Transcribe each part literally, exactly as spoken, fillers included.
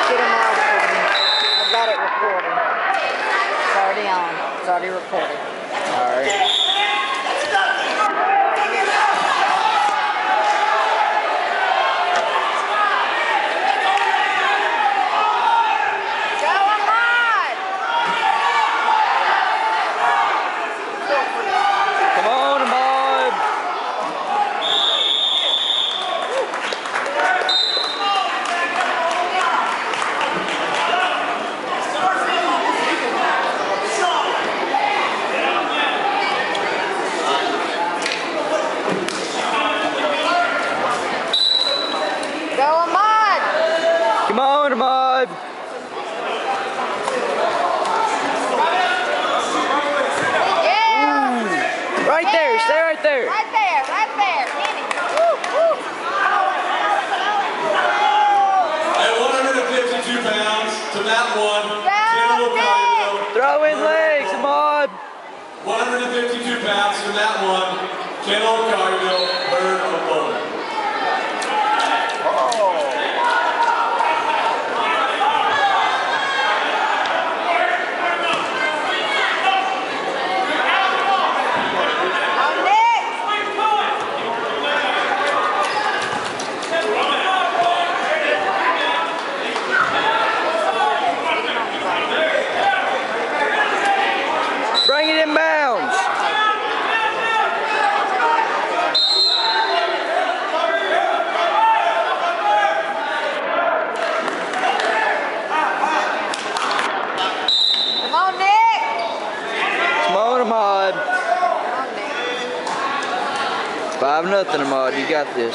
Get him off for me. I got it recording. It's already on. It's already recorded. Alright. Come on, Ahmad! Yeah! Ooh. Right yeah. there, stay right there. Right there, right there. Woo, woo. At one hundred fifty-two pounds to that one, Go, throw in legs, Ahmad. one hundred fifty-two pounds to that one, Kendall Collierville, bird of bowling. Bring it in bounds. Come on, Nick. Come on, Ahmad. Five nothing, Ahmad. You got this.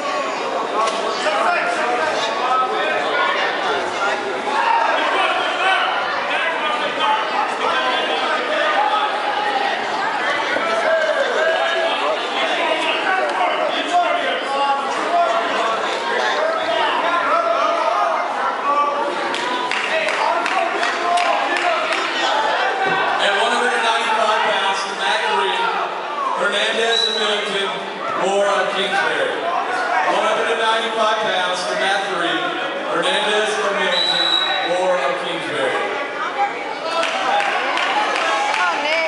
Kingsbury. one hundred ninety-five pounds from that three. Hernandez from Millington, four of Kingsbury. Come on, Nick.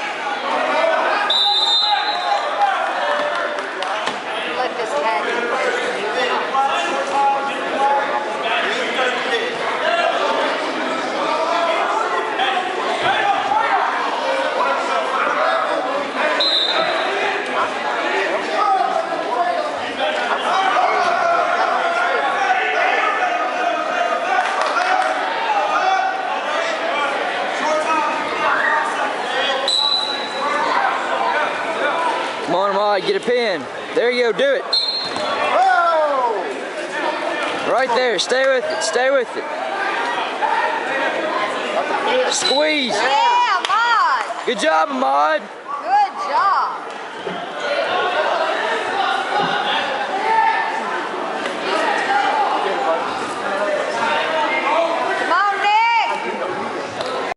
Let this happen. Come on, Ahmad, get a pin. There you go, do it. Right there, stay with it, stay with it. Squeeze. Yeah, Ahmad. Good job, Ahmad. Good job.